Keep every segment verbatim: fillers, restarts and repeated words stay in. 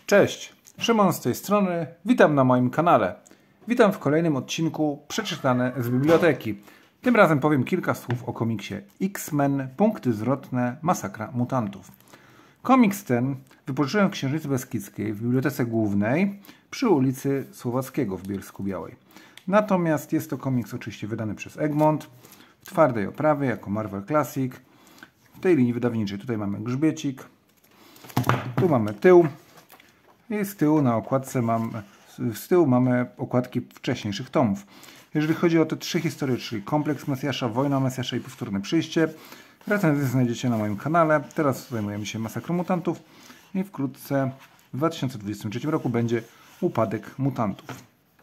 Cześć, Szymon z tej strony, witam na moim kanale. Witam w kolejnym odcinku Przeczytane z biblioteki. Tym razem powiem kilka słów o komiksie X-Men, punkty zwrotne, masakra mutantów. Komiks ten wypożyczyłem w Księżycy Beskidzkiej w Bibliotece Głównej przy ulicy Słowackiego w Bielsku-Białej. Natomiast jest to komiks oczywiście wydany przez Egmont w twardej oprawie jako Marvel Classic. W tej linii wydawniczej tutaj mamy grzbiecik, tu mamy tył i z tyłu na okładce mam, z tyłu mamy okładki wcześniejszych tomów. Jeżeli chodzi o te trzy historie, czyli Kompleks Mesjasza, Wojna Mesjasza i Powtórne Przyjście, recenzję znajdziecie na moim kanale. Teraz zajmujemy się Masakrą Mutantów i wkrótce w dwa tysiące dwudziestym trzecim roku będzie Upadek Mutantów.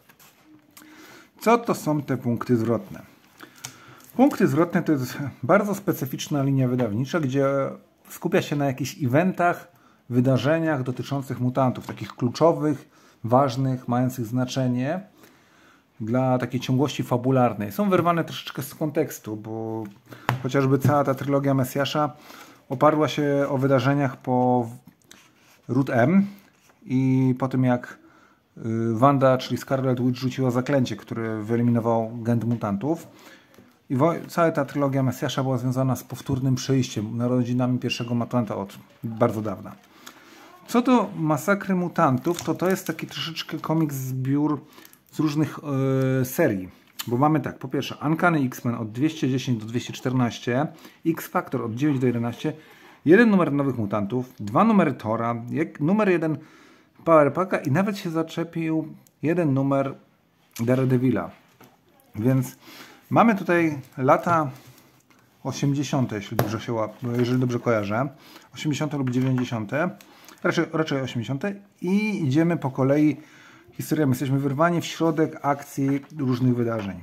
Co to są te punkty zwrotne? Punkty zwrotne to jest bardzo specyficzna linia wydawnicza, gdzie skupia się na jakichś eventach, wydarzeniach dotyczących mutantów, takich kluczowych, ważnych, mających znaczenie dla takiej ciągłości fabularnej. Są wyrwane troszeczkę z kontekstu, bo chociażby cała ta trylogia Mesjasza oparła się o wydarzeniach po Root M i po tym jak Wanda, czyli Scarlet Witch, rzuciła zaklęcie, które wyeliminowało gen mutantów. I cała ta trylogia Mesjasza była związana z powtórnym przyjściem, narodzinami pierwszego mutanta od bardzo dawna. Co do Masakry Mutantów, to to jest taki troszeczkę komiks zbiór z różnych yy, serii. Bo mamy tak, po pierwsze Uncanny X-Men od dwieście dziesięć do dwieście czternaście, X-Factor od dziewięć do jedenastu, jeden numer Nowych Mutantów, dwa numery Thora, jak, numer jeden Power Packa i nawet się zaczepił jeden numer Daredevila. Więc mamy tutaj lata osiemdziesiąte, jeśli dobrze się łap, jeżeli dobrze kojarzę, osiemdziesiąte lub dziewięćdziesiąte, raczej, raczej osiemdziesiąte i idziemy po kolei historią. Jesteśmy wyrwani w środek akcji różnych wydarzeń.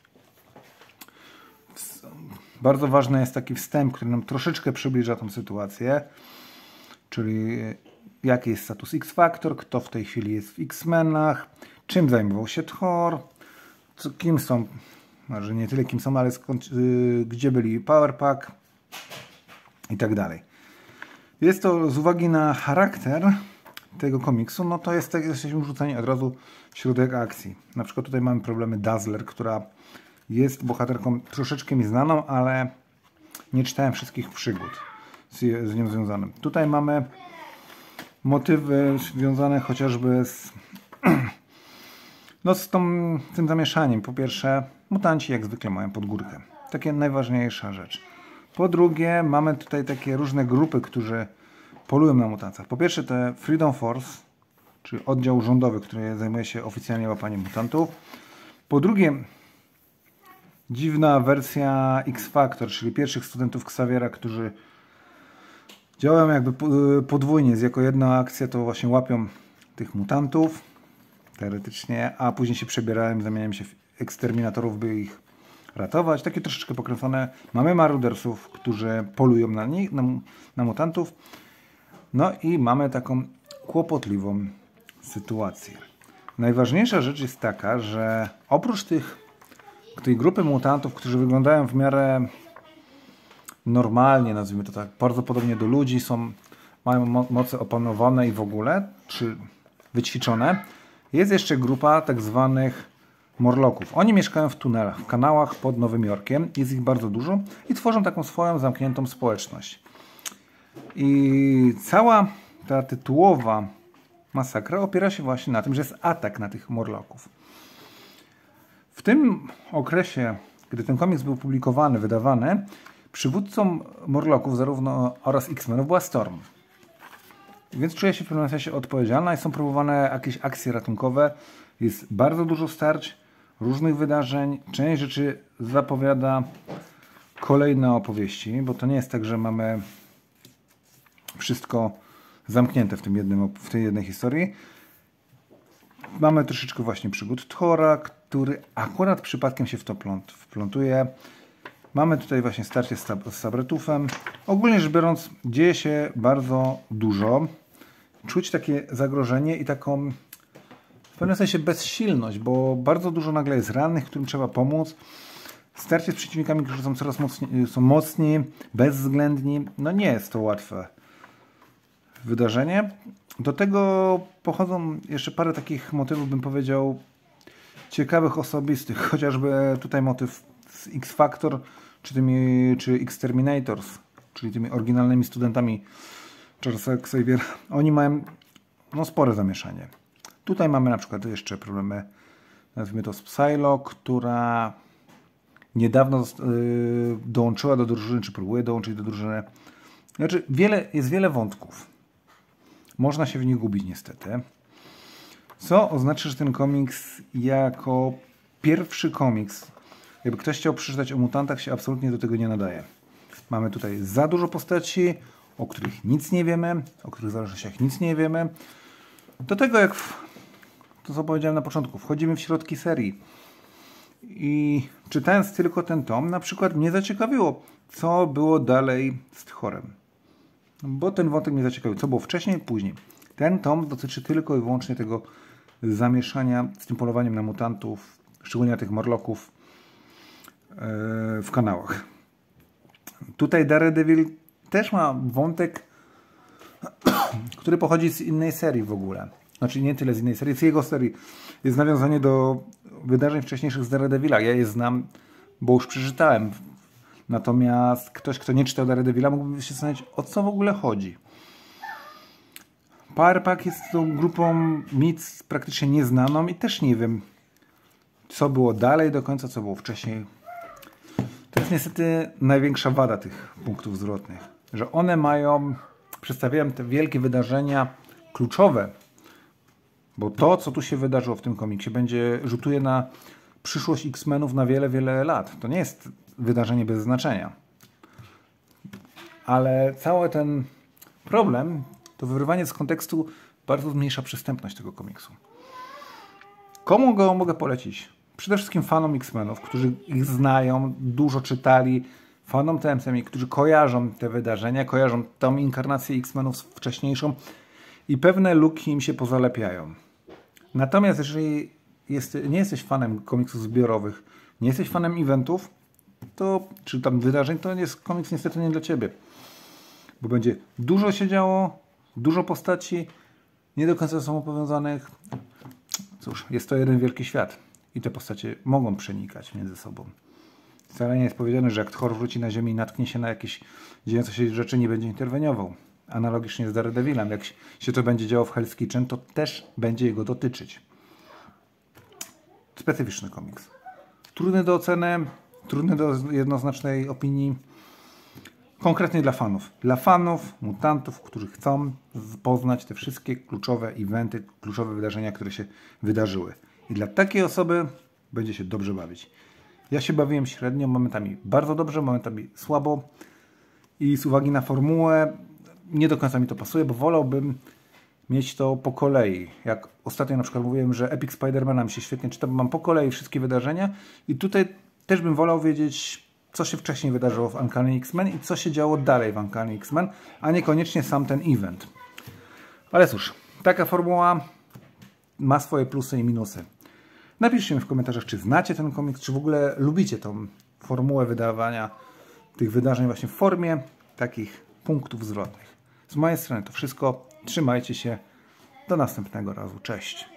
Bardzo ważny jest taki wstęp, który nam troszeczkę przybliża tą sytuację, czyli jaki jest status X-Factor, kto w tej chwili jest w X-Menach, czym zajmował się Thor, co, kim są, może nie tyle kim są, ale skąd, yy, gdzie byli Power Pack i tak dalej. Jest to z uwagi na charakter tego komiksu, no to jest tak, jesteśmy rzuceni od razu w środek akcji. Na przykład tutaj mamy problemy Dazzler, która jest bohaterką troszeczkę mi znaną, ale nie czytałem wszystkich przygód z, z nią związanym. Tutaj mamy motywy związane chociażby z, no z tą, tym zamieszaniem. Po pierwsze, mutanci jak zwykle mają podgórkę. Takie najważniejsza rzecz. Po drugie, mamy tutaj takie różne grupy, którzy polują na mutantach. Po pierwsze, te Freedom Force, czyli oddział rządowy, który zajmuje się oficjalnie łapaniem mutantów. Po drugie, dziwna wersja X-Factor, czyli pierwszych studentów Xaviera, którzy działają jakby podwójnie. Jako jedna akcja to właśnie łapią tych mutantów, teoretycznie, a później się przebierają i zamieniają się w eksterminatorów, by ich ratować. Takie troszeczkę pokręcone. Mamy marudersów, którzy polują na nich, na, na mutantów. No i mamy taką kłopotliwą sytuację. Najważniejsza rzecz jest taka, że oprócz tych, tej grupy mutantów, którzy wyglądają w miarę normalnie, nazwijmy to tak, bardzo podobnie do ludzi, są, mają mo moce opanowane i w ogóle, czy wyćwiczone, jest jeszcze grupa tak zwanych Morlocków. Oni mieszkają w tunelach, w kanałach pod Nowym Jorkiem, jest ich bardzo dużo i tworzą taką swoją zamkniętą społeczność. I cała ta tytułowa masakra opiera się właśnie na tym, że jest atak na tych Morlocków. W tym okresie, gdy ten komiks był publikowany, wydawany, przywódcą Morlocków zarówno oraz X-Menów była Storm. Więc czuję się w pewnym sensie odpowiedzialna i są próbowane jakieś akcje ratunkowe. Jest bardzo dużo starć, różnych wydarzeń. Część rzeczy zapowiada kolejne opowieści, bo to nie jest tak, że mamy wszystko zamknięte w tym jednym, w tej jednej historii. Mamy troszeczkę właśnie przygód Thora, który akurat przypadkiem się w to pląt, wplątuje. Mamy tutaj właśnie starcie z, z Sabretufem. Ogólnie rzecz biorąc, dzieje się bardzo dużo. Czuć takie zagrożenie i taką w pewnym sensie bezsilność, bo bardzo dużo nagle jest rannych, którym trzeba pomóc. Starcie z przeciwnikami, którzy są coraz mocni, są mocni, bezwzględni. No nie jest to łatwe wydarzenie, Do tego pochodzą jeszcze parę takich motywów, bym powiedział, ciekawych, osobistych. Chociażby tutaj motyw z X-Factor, czy, tymi, czy X-Terminators, czyli tymi oryginalnymi studentami Charlesa Xaviera. Oni mają no, spore zamieszanie. Tutaj mamy na przykład jeszcze problemy, nazwijmy to z Psylo, która niedawno yy, dołączyła do drużyny, czy próbuje dołączyć do drużyny. Znaczy, wiele, jest wiele wątków. Można się w nich gubić niestety. Co oznacza, że ten komiks jako pierwszy komiks, jakby ktoś chciał przeczytać o mutantach, się absolutnie do tego nie nadaje. Mamy tutaj za dużo postaci, o których nic nie wiemy, o których zależnościach nic nie wiemy. Do tego, jak w, to co powiedziałem na początku, wchodzimy w środki serii i czytając tylko ten tom, na przykład mnie zaciekawiło, co było dalej z Tchorem. Bo ten wątek mnie zaciekawił, co było wcześniej i później. Ten tom dotyczy tylko i wyłącznie tego zamieszania z tym polowaniem na mutantów, szczególnie na tych Morlocków yy, w kanałach. Tutaj Daredevil też ma wątek, który pochodzi z innej serii w ogóle. Znaczy nie tyle z innej serii, z jego serii. Jest nawiązanie do wydarzeń wcześniejszych z Daredevila. Ja je znam, bo już przeczytałem. Natomiast ktoś, kto nie czytał Daredevila, mógłby się zastanowić, o co w ogóle chodzi. Powerpack jest tą grupą nic praktycznie nieznaną i też nie wiem, co było dalej do końca, co było wcześniej. To jest niestety największa wada tych punktów zwrotnych, że one mają, przedstawiają te wielkie wydarzenia kluczowe, bo to, co tu się wydarzyło w tym komiksie, będzie rzutuje na przyszłość X-Menów na wiele, wiele lat. To nie jest wydarzenie bez znaczenia. Ale cały ten problem, to wyrywanie z kontekstu bardzo zmniejsza przystępność tego komiksu. Komu go mogę polecić? Przede wszystkim fanom X-Menów, którzy ich znają, dużo czytali, fanom T M C M, którzy kojarzą te wydarzenia, kojarzą tą inkarnację X-Menów wcześniejszą i pewne luki im się pozalepiają. Natomiast jeżeli jest, nie jesteś fanem komiksów zbiorowych, nie jesteś fanem eventów, to, czy tam wydarzeń, to jest komiks niestety nie dla ciebie. Bo będzie dużo się działo, dużo postaci, nie do końca są powiązanych. Cóż, jest to jeden wielki świat i te postacie mogą przenikać między sobą. Wcale nie jest powiedziane, że jak Thor wróci na ziemię i natknie się na jakieś dziejące się rzeczy, nie będzie interweniował. Analogicznie z Daredevilem. Jak się to będzie działo w Hell's Kitchen, to też będzie jego dotyczyć. Specyficzny komiks. Trudny do oceny, trudny do jednoznacznej opinii. Konkretnie dla fanów. Dla fanów, mutantów, którzy chcą poznać te wszystkie kluczowe eventy, kluczowe wydarzenia, które się wydarzyły. I dla takiej osoby będzie się dobrze bawić. Ja się bawiłem średnio, momentami bardzo dobrze, momentami słabo. I z uwagi na formułę nie do końca mi to pasuje, bo wolałbym mieć to po kolei. Jak ostatnio na przykład mówiłem, że Epic Spider-Mana mi się świetnie czyta, bo mam po kolei wszystkie wydarzenia i tutaj też bym wolał wiedzieć, co się wcześniej wydarzyło w Uncanny X-Men i co się działo dalej w Uncanny X-Men, a niekoniecznie sam ten event. Ale cóż, taka formuła ma swoje plusy i minusy. Napiszcie mi w komentarzach, czy znacie ten komiks, czy w ogóle lubicie tą formułę wydawania tych wydarzeń właśnie w formie takich punktów zwrotnych. Z mojej strony to wszystko. Trzymajcie się. Do następnego razu. Cześć.